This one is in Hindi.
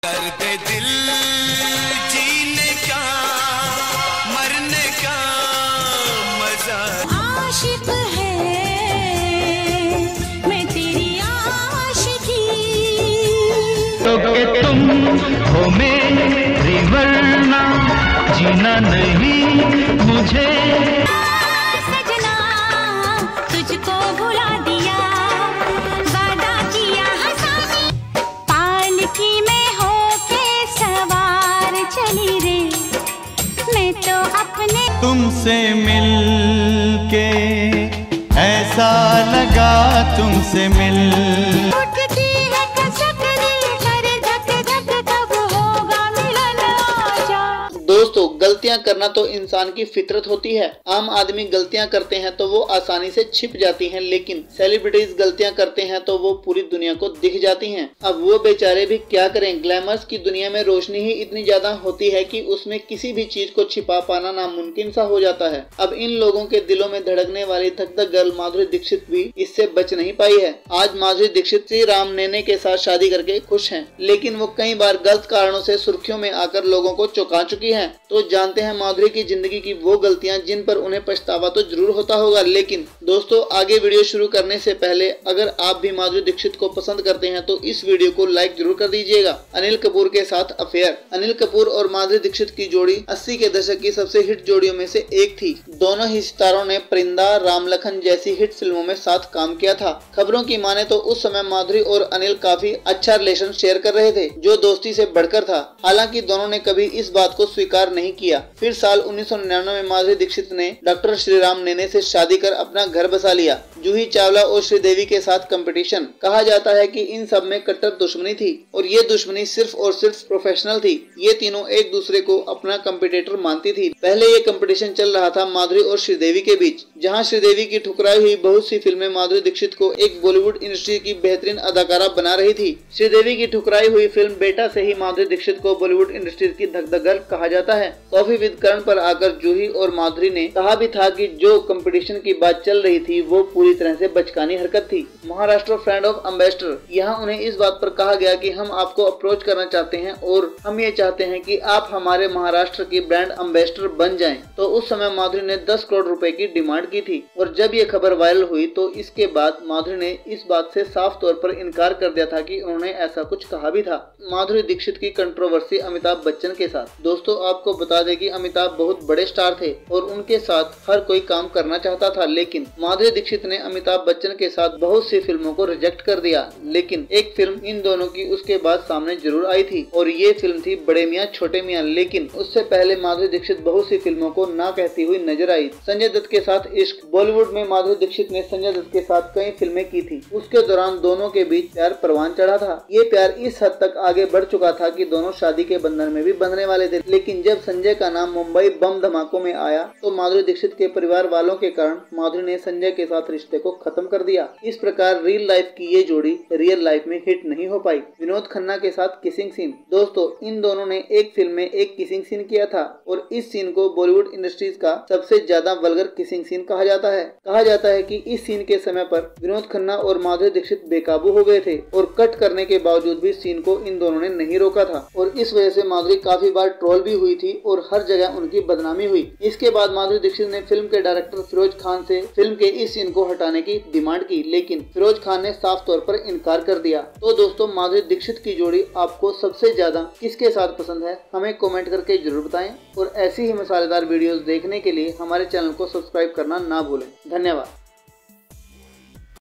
दर्द दिल जीने का मरने का मजा। आशिक है मैं तेरी आशिकी, तो के तुम हो मेरी वरना जीना नहीं मुझे। सजना तुझको भुला दिया, वादा किया हंसाने, पालकी में होके सवार चली रे मैं तो अपने। तुमसे मिलके ऐसा लगा, तुमसे मिल उठती है कसकली, करे धक धक कब होगा मिलन आजा। दोस्तों, गलतियां करना तो इंसान की फितरत होती है। आम आदमी गलतियां करते हैं तो वो आसानी से छिप जाती हैं, लेकिन सेलिब्रिटीज गलतियां करते हैं तो वो पूरी दुनिया को दिख जाती हैं। अब वो बेचारे भी क्या करें, ग्लैमर्स की दुनिया में रोशनी ही इतनी ज्यादा होती है कि उसमें किसी भी चीज को छिपा पाना नामुमकिन सा हो जाता है। अब इन लोगों के दिलों में धड़कने वाली धक धक गर्ल माधुरी दीक्षित भी इससे बच नहीं पाई है। आज माधुरी दीक्षित श्री राम नेने के साथ शादी करके खुश हैं, लेकिन वो कई बार गलत कारणों से सुर्खियों में आकर लोगों को चौंका चुकी हैं। तो जानते हैं माधुरी की जिंदगी की वो गलतियां जिन पर उन्हें पछतावा तो जरूर होता होगा। लेकिन दोस्तों, आगे वीडियो शुरू करने से पहले अगर आप भी माधुरी दीक्षित को पसंद करते हैं तो इस वीडियो को लाइक जरूर कर दीजिएगा। अनिल कपूर के साथ अफेयर। अनिल कपूर और माधुरी दीक्षित की जोड़ी 80 के दशक की सबसे हिट जोड़ियों में से एक थी। दोनों ही सितारों ने परिंदा, राम लखन जैसी हिट फिल्मों में साथ काम किया था। खबरों की माने तो उस समय माधुरी और अनिल काफी अच्छा रिलेशन शेयर कर रहे थे, जो दोस्ती से बढ़कर था। हालांकि दोनों ने कभी इस बात को स्वीकार नहीं किया। फिर साल 1999 में माधुरी दीक्षित ने डॉक्टर श्रीराम नेने से शादी कर अपना घर बसा लिया। जूही चावला और श्रीदेवी के साथ कंपटीशन। कहा जाता है कि इन सब में कट्टर दुश्मनी थी और ये दुश्मनी सिर्फ और सिर्फ प्रोफेशनल थी। ये तीनों एक दूसरे को अपना कंपटीटर मानती थी। पहले ये कंपटीशन चल रहा था माधुरी और श्रीदेवी के बीच, जहां श्रीदेवी की ठुकराई हुई बहुत सी फिल्में माधुरी दीक्षित को एक बॉलीवुड इंडस्ट्री की बेहतरीन अदाकारा बना रही थी। श्रीदेवी की ठुकराई हुई फिल्म बेटा से ही माधुरी दीक्षित को बॉलीवुड इंडस्ट्री की धक धक गर्ल कहा जाता है। कॉफी विद करण पर आकर जूही और माधुरी ने कहा भी था कि जो कंपटीशन की बात चल रही थी वो पूरी तरह से बचकानी हरकत थी। महाराष्ट्र फ्रेंड ऑफ एम्बेसडर, यहाँ उन्हें इस बात पर कहा गया कि हम आपको अप्रोच करना चाहते हैं और हम ये चाहते हैं कि आप हमारे महाराष्ट्र की ब्रांड एम्बेसडर बन जाएं। तो उस समय माधुरी ने 10 करोड़ रुपए की डिमांड की थी और जब ये खबर वायरल हुई तो इसके बाद माधुरी ने इस बात से साफ तौर पर इनकार कर दिया था कि उन्होंने ऐसा कुछ कहा भी था। माधुरी दीक्षित की कंट्रोवर्सी अमिताभ बच्चन के साथ। दोस्तों, आपको बता दें कि अमिताभ बहुत बड़े स्टार थे और उनके साथ हर कोई काम करना चाहता था, लेकिन माधुरी दीक्षित ने अमिताभ बच्चन के साथ बहुत सी फिल्मों को रिजेक्ट कर दिया। लेकिन एक फिल्म इन दोनों की उसके बाद सामने जरूर आई थी और ये फिल्म थी बड़े मियां छोटे मियां। लेकिन उससे पहले माधुरी दीक्षित बहुत सी फिल्मों को ना कहती हुई नजर आई। संजय दत्त के साथ इश्क। बॉलीवुड में माधुरी दीक्षित ने संजय दत्त के साथ कई फिल्में की थी। उसके दौरान दोनों के बीच प्यार परवान चढ़ा था। ये प्यार इस हद तक आगे बढ़ चुका था कि दोनों शादी के बंधन में भी बंधने वाले थे। लेकिन जब संजय का नाम मुंबई बम धमाकों में आया तो माधुरी दीक्षित के परिवार वालों के कारण माधुरी ने संजय के साथ रिश्ते को खत्म कर दिया। इस प्रकार रियल लाइफ की ये जोड़ी रियल लाइफ में हिट नहीं हो पाई। विनोद खन्ना के साथ किसिंग सीन। दोस्तों, इन दोनों ने एक फिल्म में एक किसिंग सीन किया था और इस सीन को बॉलीवुड इंडस्ट्रीज का सबसे ज्यादा वल्गर किसिंग सीन कहा जाता है। कहा जाता है कि इस सीन के समय पर विनोद खन्ना और माधुरी दीक्षित बेकाबू हो गए थे और कट करने के बावजूद भी सीन को इन दोनों ने नहीं रोका था और इस वजह से माधुरी काफी बार ट्रोल भी हुई थी और हर जगह उनकी बदनामी हुई। इसके बाद माधुरी दीक्षित ने फिल्म के डायरेक्टर फिरोज खान से फिल्म के इस सीन को हटाने की डिमांड की, लेकिन फिरोज खान ने साफ तौर पर इनकार कर दिया। तो दोस्तों, माधुरी दीक्षित की जोड़ी आपको सबसे ज्यादा किसके साथ पसंद है, हमें कमेंट करके जरूर बताएं और ऐसी ही मसालेदार वीडियोस देखने के लिए हमारे चैनल को सब्सक्राइब करना ना भूलें। धन्यवाद।